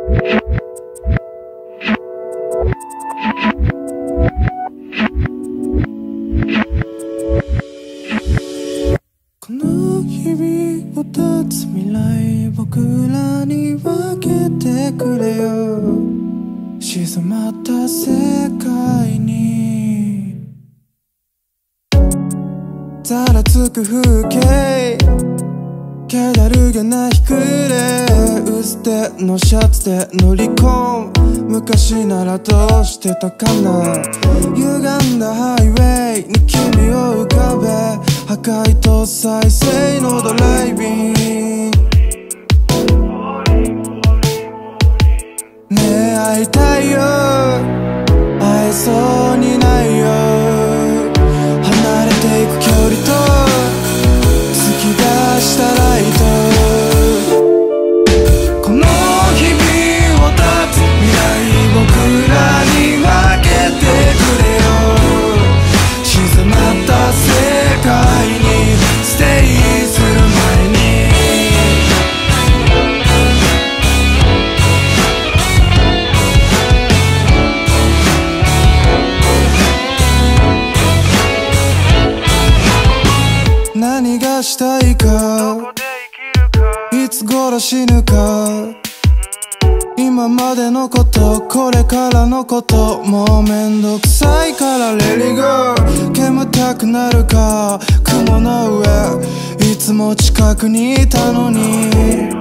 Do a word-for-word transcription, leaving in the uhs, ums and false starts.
この日々を経つ未来僕らに分けてくれよ静まった世界にざらつく風景気だるげな日暮れ薄手のシャツで乗り込む昔ならどうしてたかな歪んだハイウェイに君を浮かべ破壊と再生のドライビングねえ会いたいよ会えそうにないよ離れていく距離と突き出したライトこの日々を経つ未来僕らに分けてくれよ静まった世界にステイする前に何がしたいかいつ頃死ぬか今までのことこれからのこともうめんどくさいからレリゴー煙たくなるか雲の上いつも近くにいたのに